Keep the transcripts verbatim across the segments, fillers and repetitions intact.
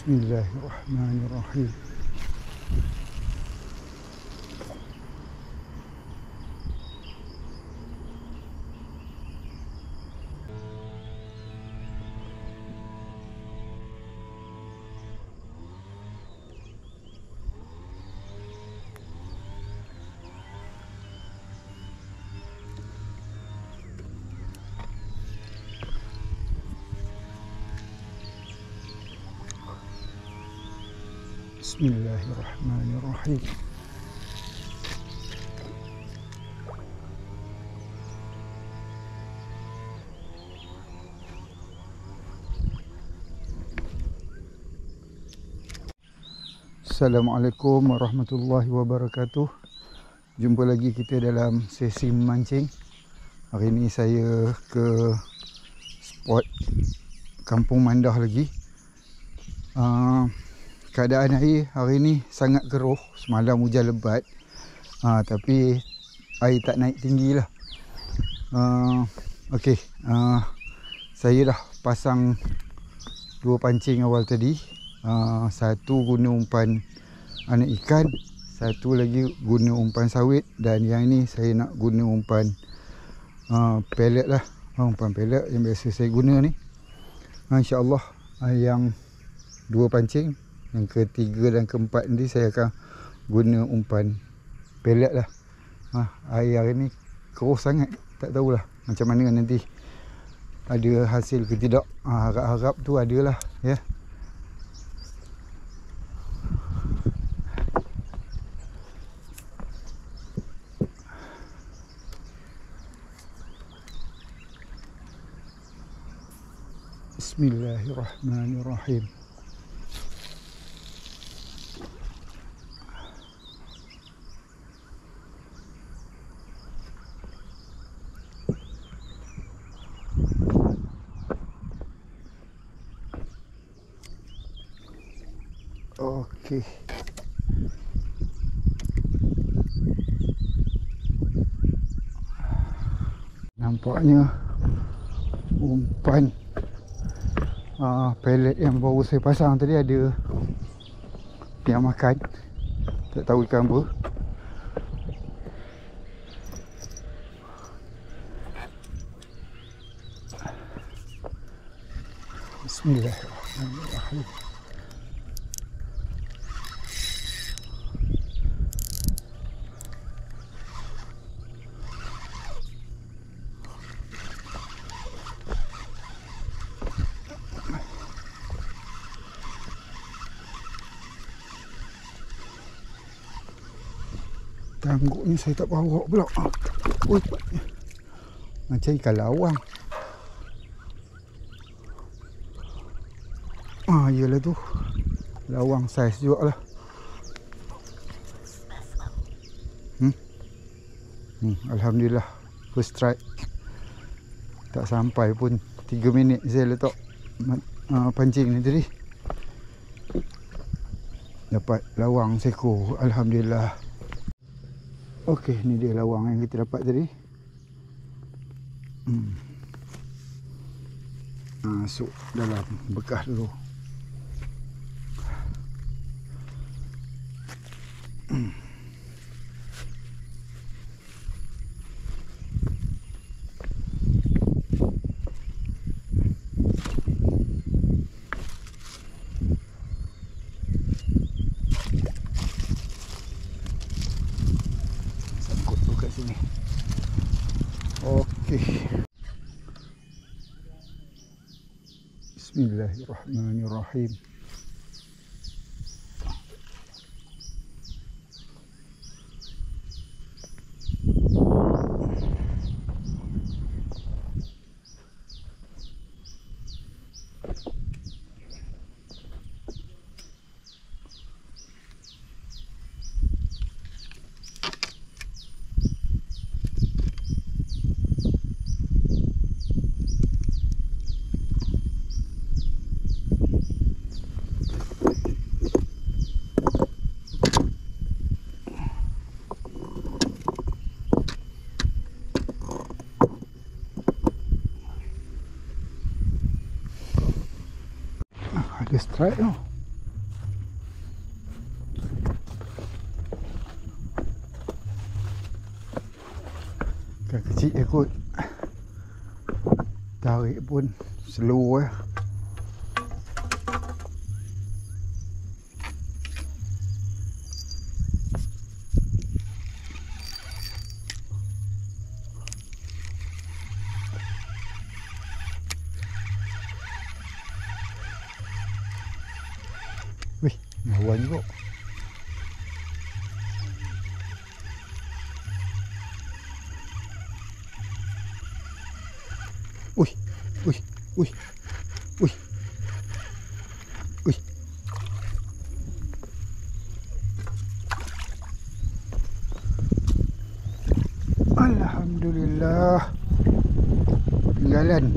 Bismillahirrahmanirrahim. Bismillahirrahmanirrahim. Assalamualaikum warahmatullahi wabarakatuh. Jumpa lagi kita dalam sesi memancing. Hari ini saya ke spot Kampung Mandah lagi. uh, Keadaan air hari ni sangat keruh. Semalam hujan lebat, ha, tapi air tak naik tinggi lah. uh, Okey, uh, saya dah pasang dua pancing awal tadi. uh, Satu guna umpan anak ikan, satu lagi guna umpan sawit, dan yang ni saya nak guna umpan uh, pellet lah. uh, Umpan pellet yang biasa saya guna ni. uh, InsyaAllah uh, yang dua pancing, yang ketiga dan keempat nanti saya akan guna umpan pellet lah. ha, Air hari ni keruh sangat, tak tahulah macam mana nanti ada hasil ke tidak. ha, Harap-harap tu adalah ya. Bismillahirrahmanirrahim. Okey. Nampaknya umpan uh, pellet yang baru saya pasang tadi ada yang makan. Tak tahu ikan apa. Bismillahirrahmanirrahim. Tangguk ni saya tak bawa pula. Ui, macam ikan lawang. Ah, iyalah tu. Lawang saiz juga lah. Hmm? Hmm, Alhamdulillah. First strike. Tak sampai pun tiga minit saya letak uh, pancing ni tadi. Dapat lawang seekor. Alhamdulillah. Okey, ni dia lawang yang kita dapat tadi. Hmm. Masuk dalam bekas dulu. Hmm. Okey. Bismillahirrahmanirrahim. Ada strike tu. Kan kecil je kot. Tarik pun slow eh. Wih, lawan juga. Wih, wih, wih, wih, wih. Alhamdulillah. Tinggalan.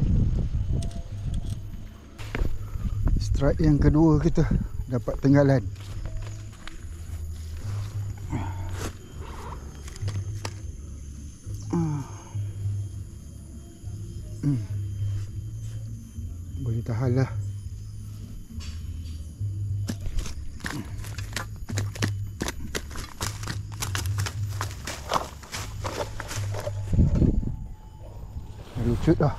Strike yang kedua kita dapat tinggalan. Hmm. Boleh tahan lah. Lucut dah.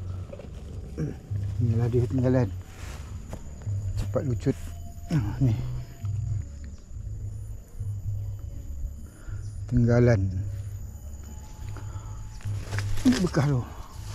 Inilah dia tinggalan. Cepat lucut. Ni tinggalan. Ini bekas tu.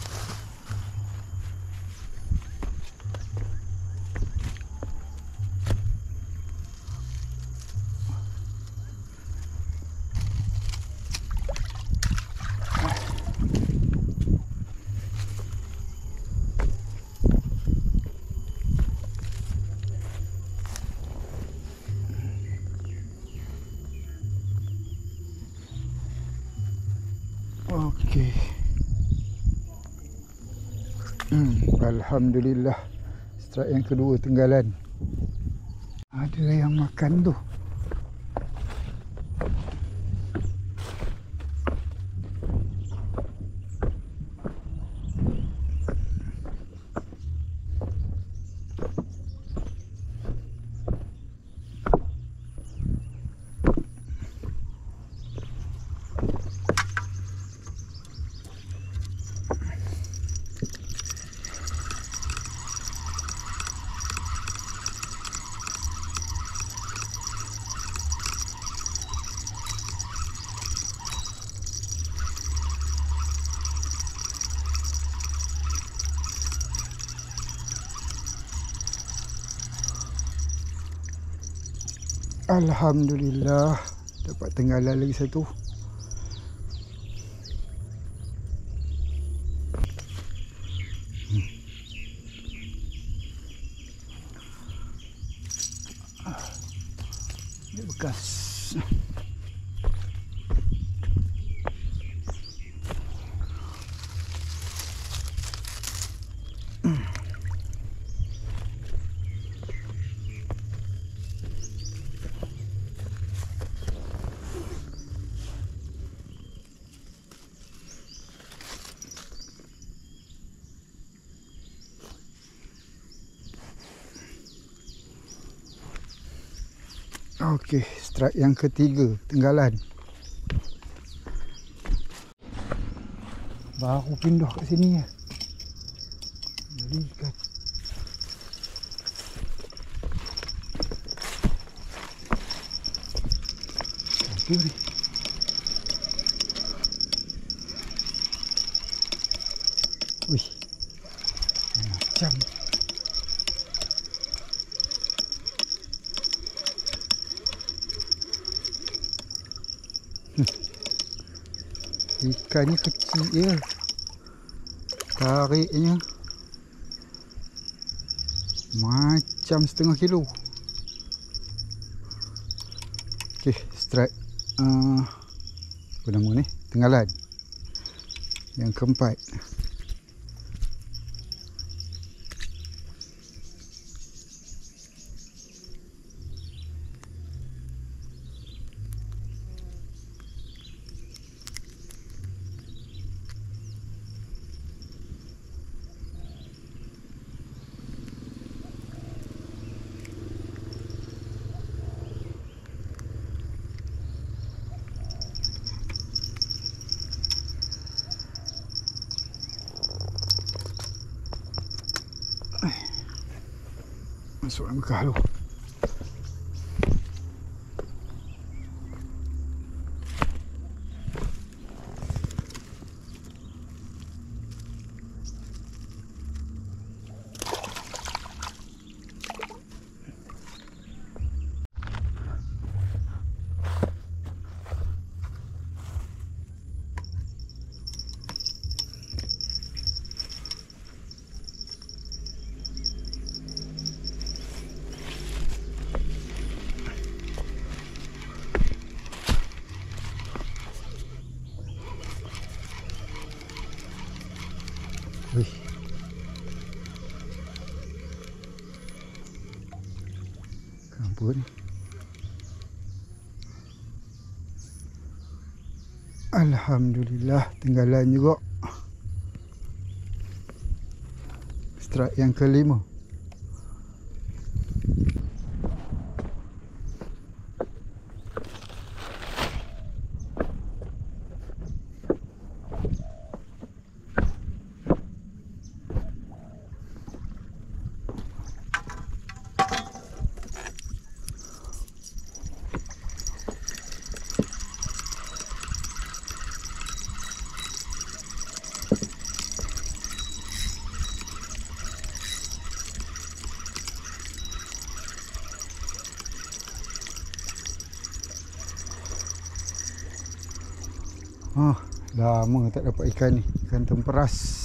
Okey. Hmm, alhamdulillah. Strike yang kedua tinggalan. Ada yang makan tu. Alhamdulillah, dapat tinggalan lagi satu. Hmm. Ini bekas. Okey, strike yang ketiga tinggalan. Baru pindah kat sini ya. Jadi ikan. Satu ni. Wih. Macam ikannya kecil je. Tariknya macam setengah kilo. Okey, strike uh, apa nama ni? Tinggalan yang keempat. Masuk dalam bekah tu. Wih. Kampun. Alhamdulillah, tinggalan juga. Strike yang kelima. Ah, lama tak dapat ikan ni, ikan temperas.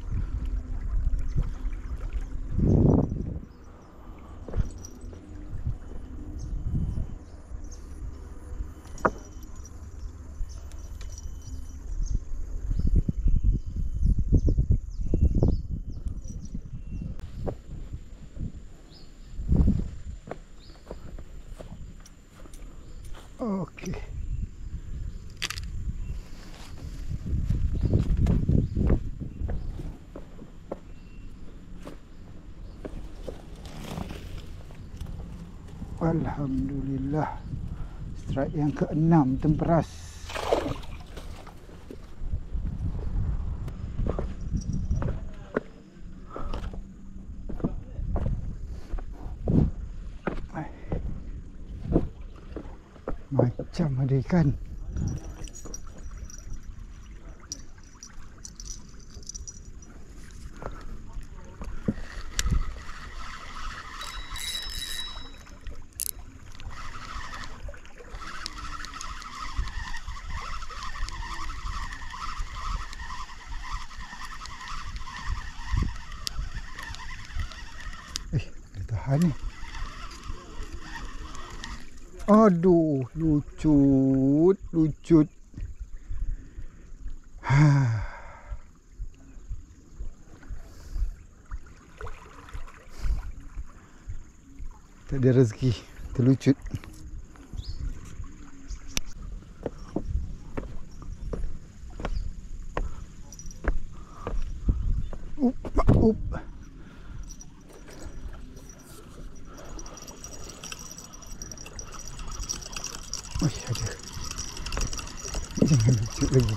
Okey. Alhamdulillah, strike yang keenam temperas. Macam ada ikan. Eh, dia tahan ni. Aduh, lucut, lucut. Ha. Tak ada rezeki, terlucut. Up, up. Wih, ada. Jangan lucu lagi.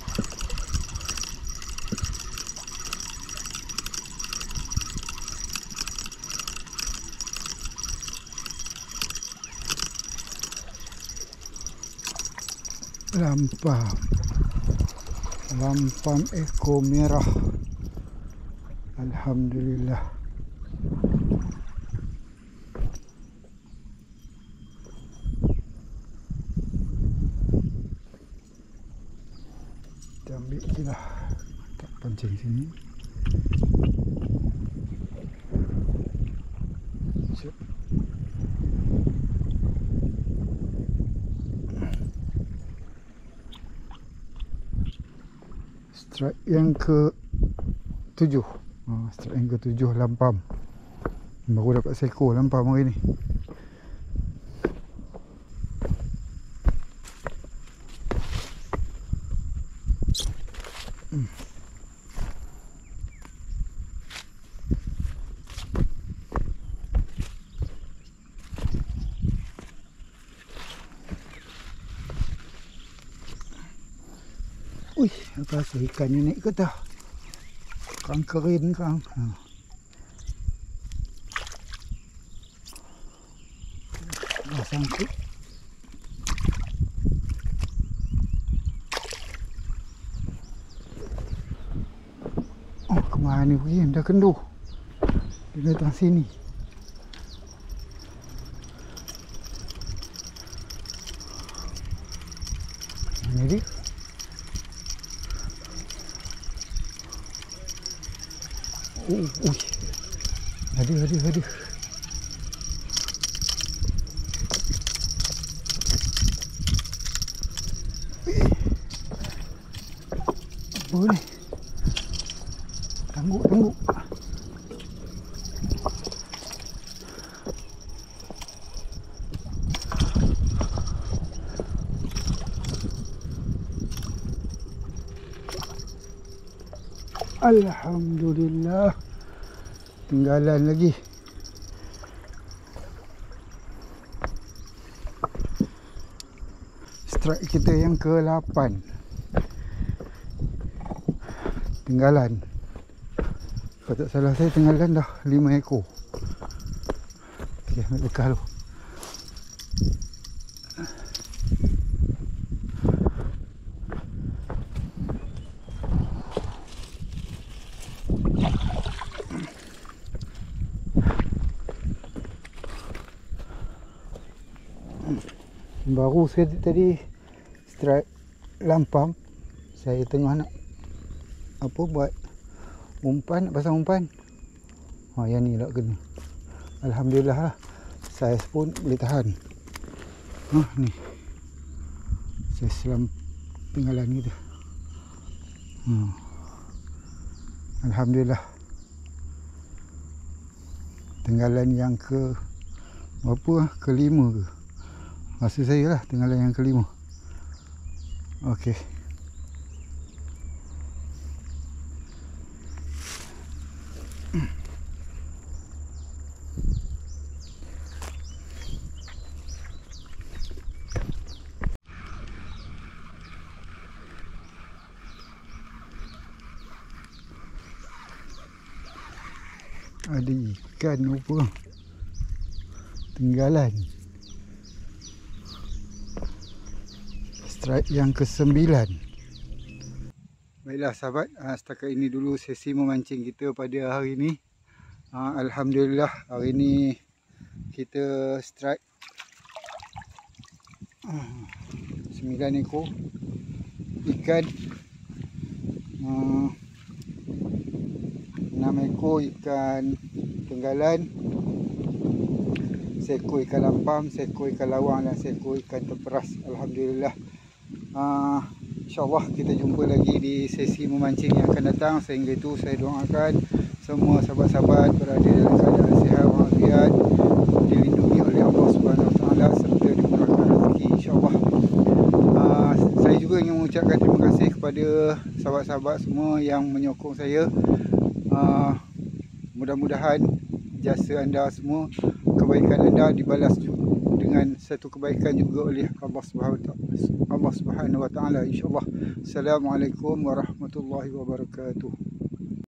Lampam. Lampam ekor merah. Alhamdulillah. Kita ambil je lah. Tak pancing sini. Siap. Strike yang ke tujuh. Oh, strike yang ke tujuh lampam. Baru dapat seekor lampam hari ni. Hmm. Wih, apa rasa ikannya naik ke tak? Kang kerin kang. Ha. tersangkut. Oh, kemana ni pergi? Dah kendur. Dia datang sini. Mana dia? Oh, ui. Ada, ada, ada. Apa ni? Tangguk, tangguk. Alhamdulillah. Tinggalan lagi. Strike kita yang ke lapan. Tinggalan. Kalau tak salah saya tinggalan dah lima ekor. Okey, ambil lekah dulu. Baru saya tadi strike lampam. Saya tengah nak apa buat umpan, nak pasang umpan. Ha, yang ni tak kena. Alhamdulillah lah. Saiz pun boleh tahan. Ha, ni. Saiz selam tinggalan kita. Ha. Alhamdulillah. Tinggalan yang ke berapa? Kelima ke? Rasa saya lah tinggalan yang kelima. Okey. Ada ikan apa? Tinggalan. Strike yang ke sembilan. Baiklah sahabat, setakat ini dulu sesi memancing kita pada hari ini. Alhamdulillah hari ini kita strike sembilan ekor ikan, enam ekor ikan tenggalan, seekor ikan lampam, seekor ikan lawang dan seekor ikan terperas. Alhamdulillah. Uh, InsyaAllah kita jumpa lagi di sesi memancing yang akan datang. Sehingga itu saya doakan semua sahabat-sahabat berada dalam keadaan sihat walafiat, dilindungi oleh Allah Subhanahu Wa Taala serta dimurahkan rezeki insyaAllah. Uh, saya juga ingin mengucapkan terima kasih kepada sahabat-sahabat semua yang menyokong saya. Uh, mudah-mudahan jasa anda semua, kebaikan anda dibalas dengan satu kebaikan juga oleh Allah Subhanahu Wa Taala. Allah Subhanahu Wa Taala insya-Allah. Assalamualaikum warahmatullahi wabarakatuh.